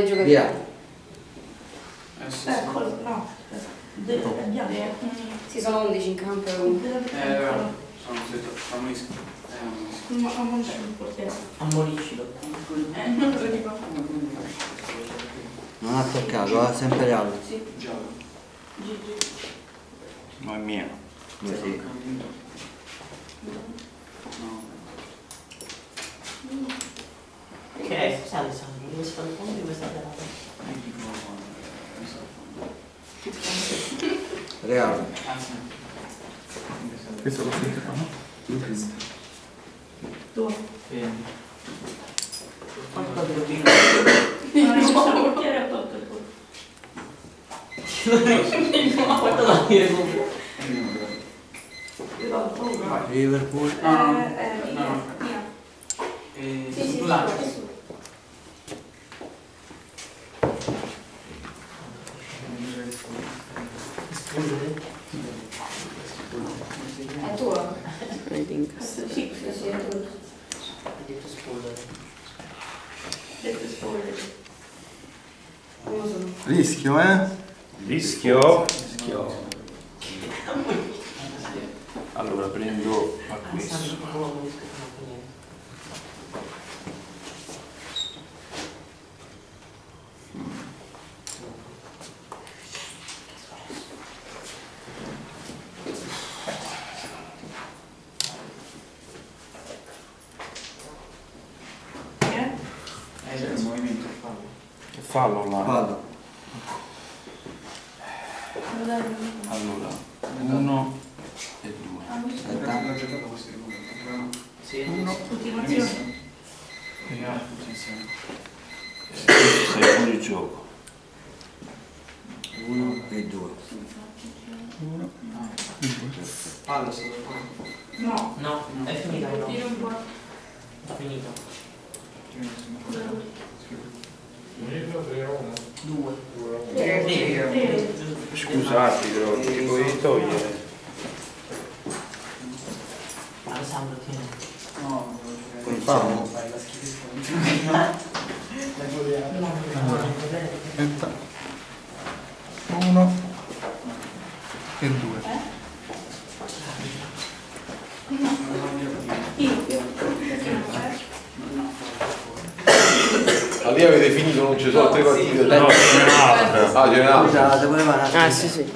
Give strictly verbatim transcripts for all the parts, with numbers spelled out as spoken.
Via. Eccolo, no. Ci sono undici in campo. Eh, sono ammonisco. Ammonisco il portiere. Ammoniscilo. Eh, non lo dico. Non ha toccato, ha sempre giallo. Sì. Giallo. No, è mio. Sì. Che è? Sai Alessandro, dove sta il fondo di questa terra? Regalo. Questo lo sente qua, no? Questo. Dove? Prendi. Quanto te lo dico? Non è questo portiere ha tolto il portiere. Quanto da dire comunque? Liverpool. Eh, eh, no. Eh, Sì, sì, sul lato. È tua? Questo sì, questo sì, è tuo. Detto spoiler. Detto spoiler. Come sono? Rischio, eh? Rischio. Rischio. Allora prendo a questo. Eh? C'è il movimento fallo. Che fallo là? Vado. Allora, uno e due. Aspetta. L'ho giocato questo ricordo. Sì. Uno. Continuazione. Vediamo tutti insieme. Sei fuori gioco. Uno e due. Uno. E due. Fallo se lo No. No, è finita no. Tiro un po'. È finito. Due. Tre. Scusate, però ti puoi togliere. Alessandro, tieni. No, Con fallo. fai la schifezza. Allora, Aspetta. Uno e due. Ah, lì avete finito, non ci sono altre partite? No, c'è un'altra. Ah, c'è un'altra. Scusate, voleva un attimo. Ah, sì, sì.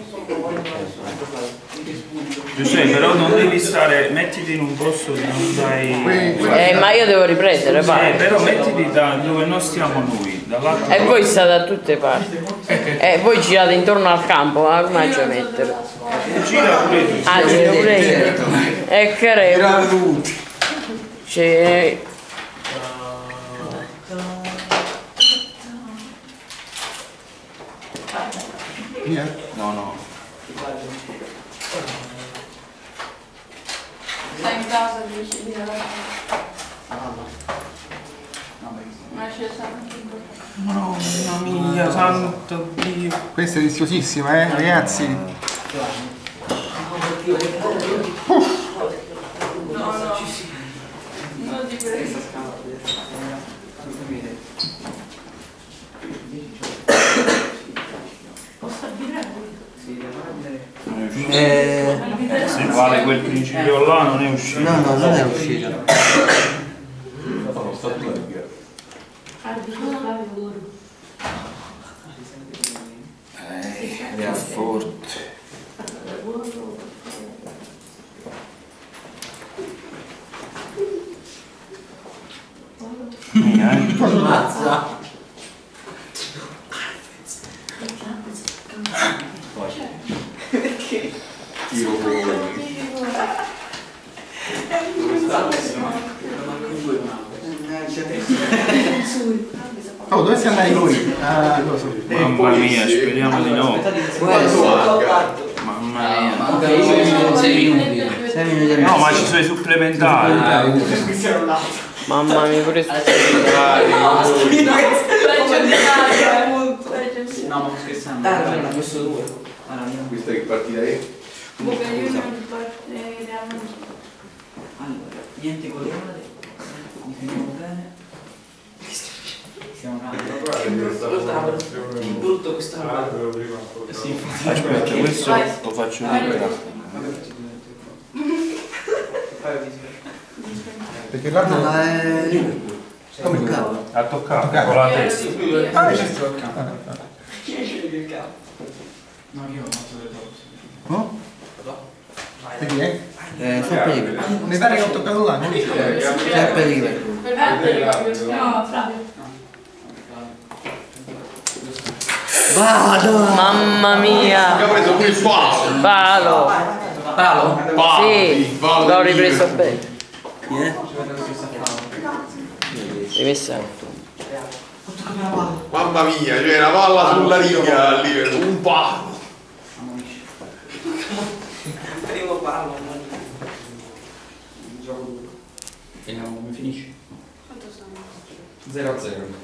Giuseppe, però non devi stare, mettiti in un posto che non stai. Eh, ma io devo riprendere, Eh, vai. però mettiti da dove non stiamo noi, dall'altro. E voi state da tutte parti. E voi girate intorno al campo, ma come faccio a mettere? Gira pure tu. Ah, gira pure io. E credo. C'è. Via. No, no. Stai in casa, dici di ma c'è Mamma mia, santo Dio. Questa è rischiosissima, eh, ragazzi. No, no. Non di questo. Posso abbinare? Eh, Se vale quel principio là non è uscito. no, no, non è uscito. Eh, è forte. Mia, eh. Mazza. perché? Tiro fuori. Oh, dove siamo andati noi? Ah, lo so. Mamma mia, speriamo di no. Mamma mia. sei minuti. sei minuti e No, mezzo. ma ci sono i supplementari. Mamma mia, pure Peggio di Italia, appunto. No, ma scherzando. Ah, non ha messo due. Questa che partita è? Bocca io non parte Allora, niente con le ore. Difiniamo bene. Il brutto quest'anno. Sì, Aspetta, questo lo faccio libero. Perché l'altro No, è Liverpool. Come il cavolo. Ha toccato con la testa. Ah, c'è stato il capo. no, io ho fatto delle cose. No? Perché è? Eh, sempre Liverpool. Mi pare che ho toccato là, non so. Sempre Liverpool. No, Flavio. Vado! Mamma mia! Abbiamo preso pure il palo. Palo! Palo? Sì, Palo l'ho di ripreso Liverpool. bene. Chi è? Rimessa. Mamma mia, c'è una palla sulla riga a Liverpool. Un palo. Primo palo. Il gioco duro. Vediamo come finisce. Quanto sono? zero a zero.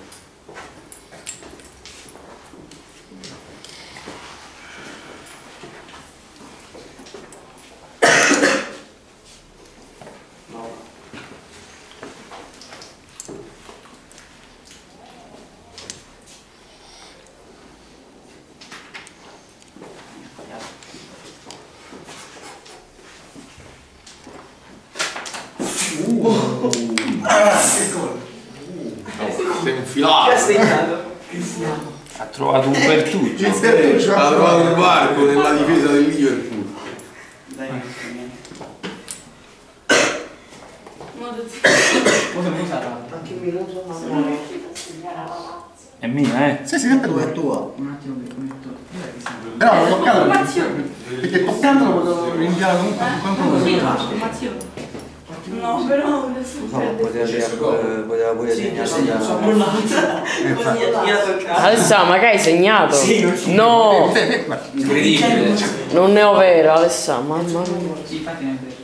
Sei infilato. Ha trovato un pertuggio. Ha trovato un varco nella difesa del Liverpool. Dai, Modo di... cosa mi sarà? Anche un minuto, ma È mia, eh? Sì, sì, sempre Tu è due. tua. Un attimo che metto. Però l'ho toccato Formazione. perché toccandolo potevo rinviare comunque qualcuno. Così, no, formazione. No, però adesso Lo so, poteva, poteva pure segnare da... Alessandro, ma che hai segnato? No! Incredibile. Non ne ho vero, Alessandro, mamma mia. Sì, infatti ne è vero.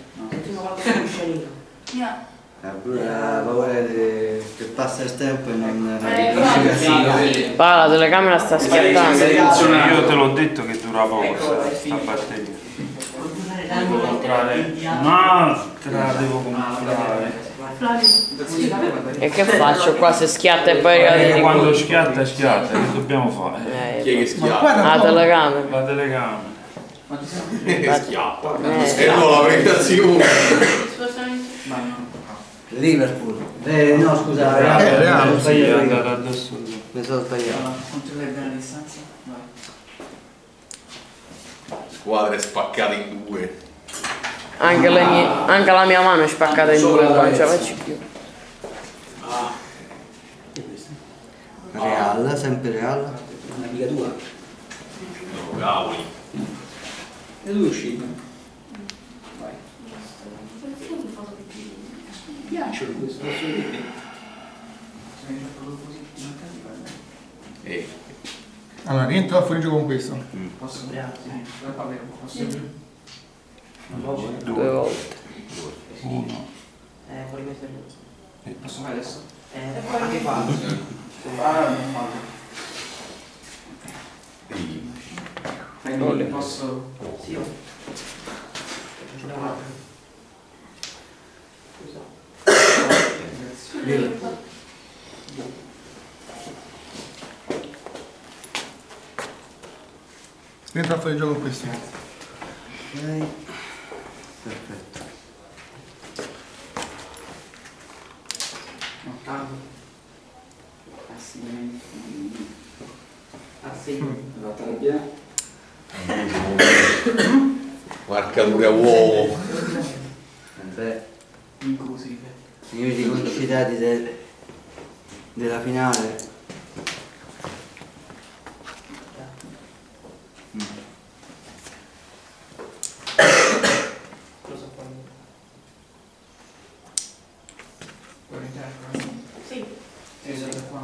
no. Ha pure la paura che che passa il tempo e non... Eh, Sì, Va, la telecamera sta schiattando. Io te l'ho detto che dura poco sta, sta batteria. Devo comprare un'altra, devo comprare. Flavio. E che faccio qua se schiatta e poi arriva E di quando culo? schiatta, schiatta, che dobbiamo fare? Chi è che Eh, schiappa? Guarda la un po'. telecamera. La telecamera. Che schiappa. Eh. E non la prestazione. Spostamento. Liverpool. Eh, no, scusa, Eh, Real. Real, Mi sono Sì, è sbagliato andato io. addosso. Mi sono sbagliato. Controllare bene la distanza. Vai. Squadre spaccate in due. Anche, le mie- anche la mia mano è spaccata in due, non ce la faccio più. Real, sempre Real. Un'amica tua. No, cavoli. E due uscite. Vai. Mi piacciono questo, posso vedere. Se mi proprio così, Eh. Allora, rientro da fuori gioco con questo. posso vedere? Sì. Posso vedere? Due volte. Uno. Eh, puoi metterlo. Posso fare adesso? Eh, anche fa. Ah, non fallo. Quindi posso... Sì. Rientro da fuori gioco con questo. Ok. Perfetto. Ottavo. Assimilmente. Assegno. La tabbia. Marcatura uomo. Beh, Inclusive. i minuti concitati de- della finale. Cosa fai? Vuoi entrare qua? Sì. Esatto qua.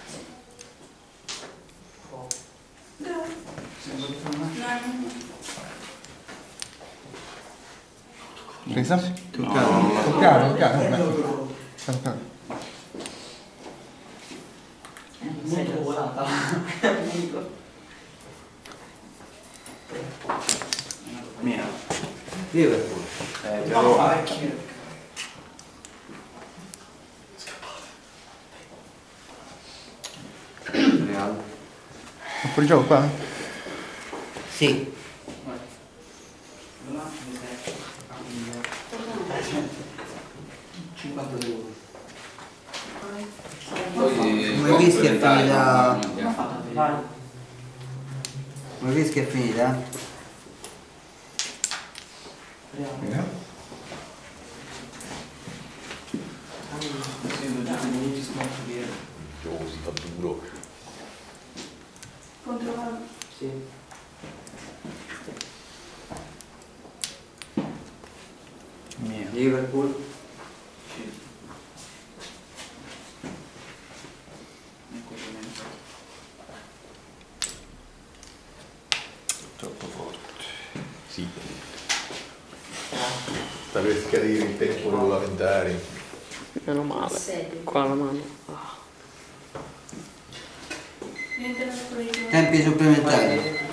Sembra di fare una... No, no, no. Presa? Toccato. Toccato, toccato. Vabbè. Toccato. Molto volata. Mia. Liverpool. Eh, No, però... fa vecchio. Real. Ma fuori gioco qua? Sì. cinquantadue. Come rischi è finita? Come rischi è finita? Gioco si fa duro. Controllare. Sì. Mia. Liverpool. Troppo forte. Sì. Sta per scadere il tempo regolamentare. Meno male. Qua la mano. Ah. Niente da fare. Tempi supplementari.